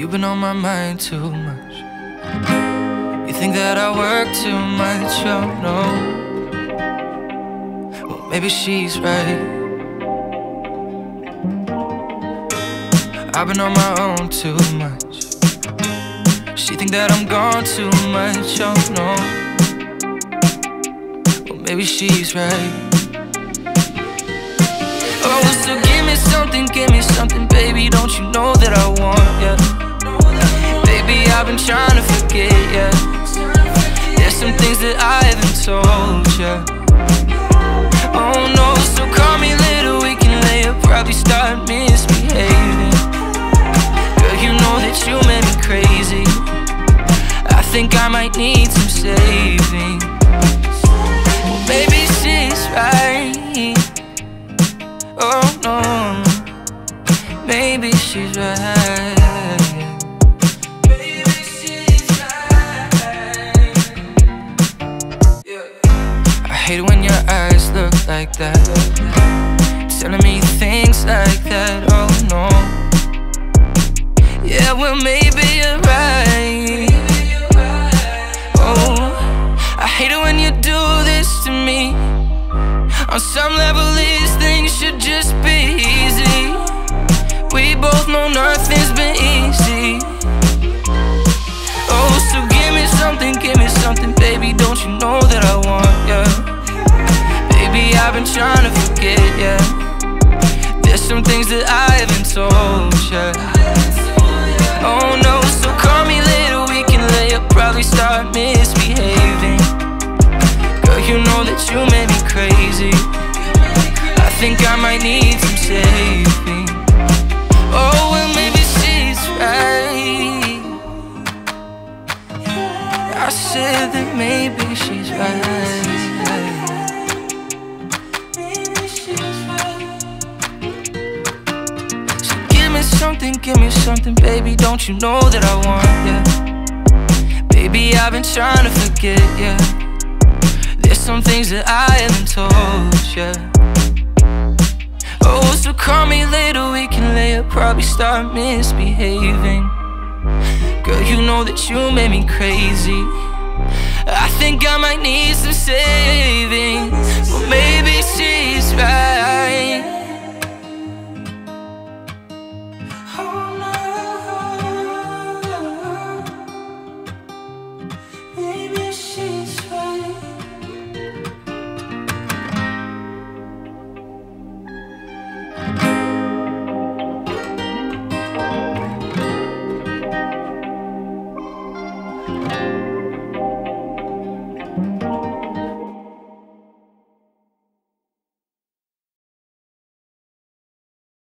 You've been on my mind too much. You think that I work too much, oh no. Well, maybe she's right. I've been on my own too much. She think that I'm gone too much, oh no. Well, maybe she's right. Oh, so give me something, baby, don't you know that I want, yeah. Baby, I've been trying to forget, yeah. There's some things that I haven't told ya. Oh no, so call me later, we can lay up, probably start misbehaving. Girl, you know that you made me crazy. I think I might need some saving. Well, maybe she's right. Oh no, maybe she's right. Maybe she's right. Yeah. I hate it when your eyes look like that, telling me things like that. Oh no. Yeah, well maybe you're right. Oh, I hate it when you do this to me. On some level these things should just be easy. We both know nothing's been easy. Oh, so give me something, baby, don't you know that I want, yeah. Baby, I've been trying to forget, yeah. There's some things that I haven't told, yeah. Oh no, so call me later, we can lay up, probably start misbehaving. Girl, you know that you made me crazy. I think I might need some saving. Oh, well maybe she's right. I said that maybe she's right. So give me something, baby, don't you know that I want, yeah. Baby, I've been trying to forget, yeah. There's some things that I haven't told ya. Oh, so call me later, we can lay up, probably start misbehaving. Girl, you know that you made me crazy. I think I might need some saving. Well, maybe she's right.